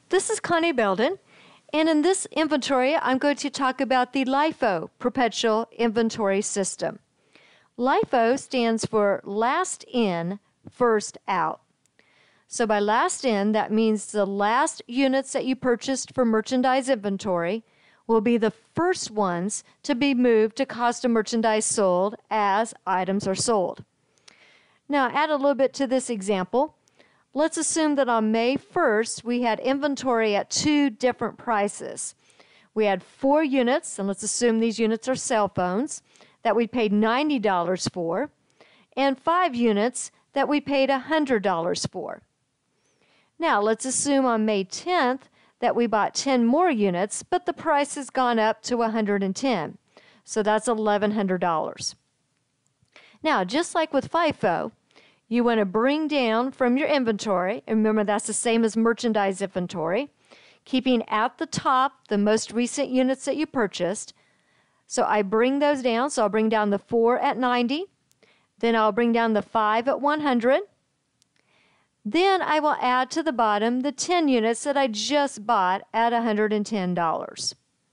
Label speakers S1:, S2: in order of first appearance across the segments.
S1: This is Connie Belden, and in this inventory, I'm going to talk about the LIFO Perpetual Inventory System. LIFO stands for last in, first out. So by last in, that means the last units that you purchased for merchandise inventory will be the first ones to be moved to cost of merchandise sold as items are sold. Now, add a little bit to this example. Let's assume that on May 1st, we had inventory at 2 different prices. We had 4 units, and let's assume these units are cell phones, that we paid $90 for, and 5 units that we paid $100 for. Now, let's assume on May 10th that we bought 10 more units, but the price has gone up to $110. So that's $1,100. Now, just like with FIFO, you want to bring down from your inventory, and remember that's the same as merchandise inventory, keeping at the top the most recent units that you purchased. So I bring those down, so I'll bring down the 4 at 90, then I'll bring down the 5 at 100, then I will add to the bottom the 10 units that I just bought at $110.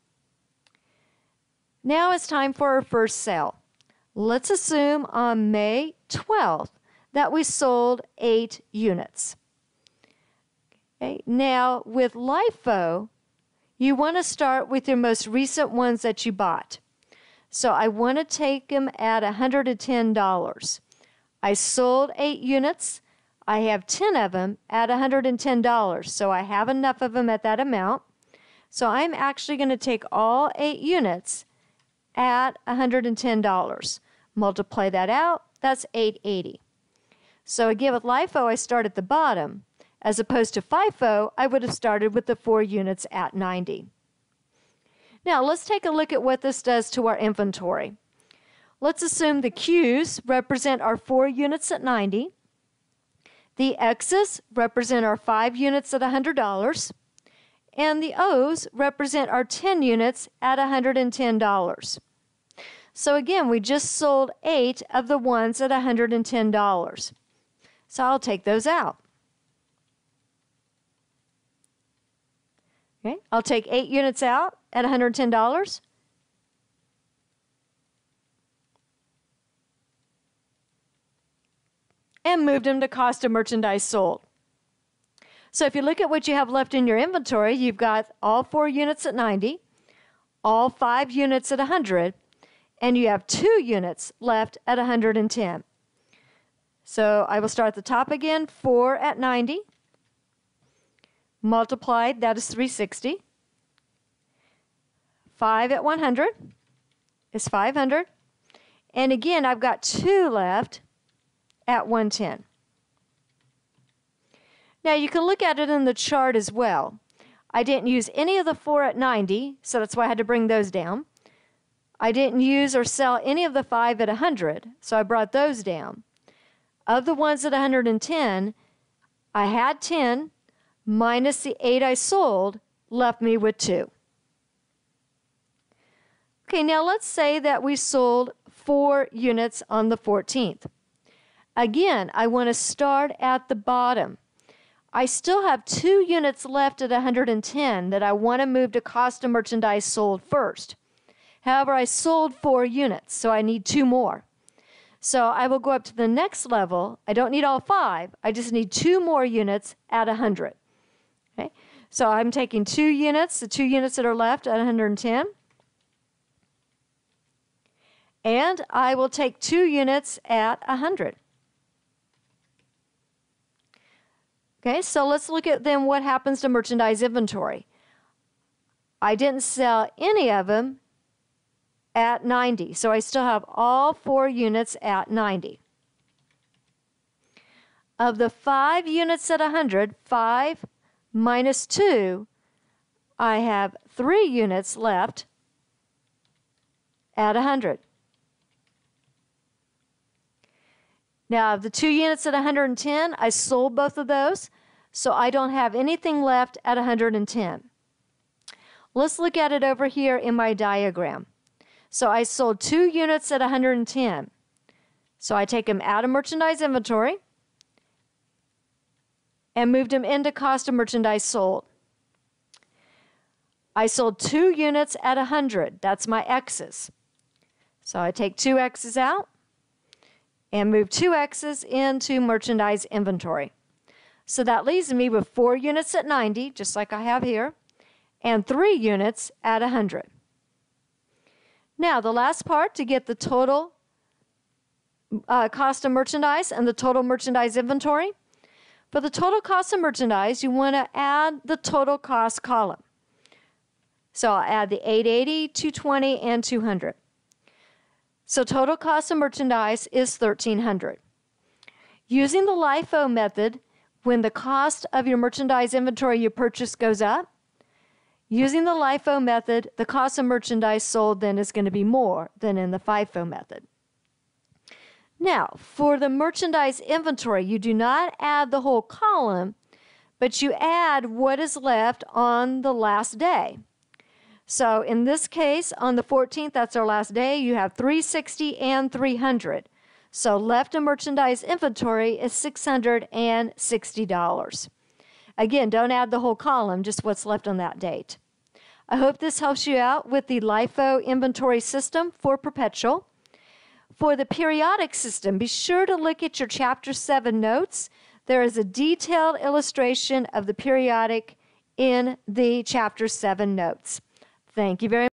S1: Now it's time for our first sale. Let's assume on May 12th that we sold 8 units. Okay. Now, with LIFO, you want to start with your most recent ones that you bought. So I want to take them at $110. I sold 8 units. I have 10 of them at $110, so I have enough of them at that amount. So I'm actually going to take all 8 units at $110. Multiply that out, that's $880. So again, with LIFO, I start at the bottom. As opposed to FIFO, I would have started with the 4 units at $90. Now, let's take a look at what this does to our inventory. Let's assume the Q's represent our 4 units at $90. The X's represent our 5 units at $100. And the O's represent our 10 units at $110. So again, we just sold 8 of the ones at $110. So I'll take those out. Okay, I'll take 8 units out at $110. And moved them to cost of merchandise sold. So if you look at what you have left in your inventory, you've got all 4 units at $90, all 5 units at $100, and you have 2 units left at $110. So I will start at the top again, 4 at $90. Multiplied, that is $360. 5 at $100 is $500. And again, I've got 2 left at $110. Now you can look at it in the chart as well. I didn't use any of the 4 at $90, so that's why I had to bring those down. I didn't use or sell any of the 5 at $100, so I brought those down. Of the ones at $110, I had 10 minus the 8 I sold, left me with 2. Okay, now let's say that we sold 4 units on the 14th. Again, I want to start at the bottom. I still have 2 units left at $110 that I want to move to cost of merchandise sold first. However, I sold 4 units, so I need 2 more. So I will go up to the next level. I don't need all 5. I just need 2 more units at 100. Okay? So I'm taking 2 units, the 2 units that are left at 110. And I will take 2 units at 100. Okay, so let's look at then what happens to merchandise inventory. I didn't sell any of them at 90, so I still have all 4 units at 90. Of the 5 units at 100, 5 minus 2, I have 3 units left at 100. Now, of the 2 units at 110, I sold both of those, so I don't have anything left at 110. Let's look at it over here in my diagram. So I sold 2 units at 110. So I take them out of merchandise inventory and moved them into cost of merchandise sold. I sold 2 units at 100. That's my X's. So I take 2 X's out and move 2 X's into merchandise inventory. So that leaves me with 4 units at 90, just like I have here, and 3 units at 100. Now, the last part to get the total cost of merchandise and the total merchandise inventory. For the total cost of merchandise, you want to add the total cost column. So I'll add the 880, 220, and 200. So total cost of merchandise is $1,300. Using the LIFO method, when the cost of your merchandise inventory you purchase goes up, using the LIFO method, the cost of merchandise sold then is going to be more than in the FIFO method. Now, for the merchandise inventory, you do not add the whole column, but you add what is left on the last day. So in this case, on the 14th, that's our last day, you have 360 and 300. So left in merchandise inventory is $660. Again, don't add the whole column, just what's left on that date. I hope this helps you out with the LIFO inventory system for Perpetual. For the periodic system, be sure to look at your Chapter 7 notes. There is a detailed illustration of the periodic in the Chapter 7 notes. Thank you very much.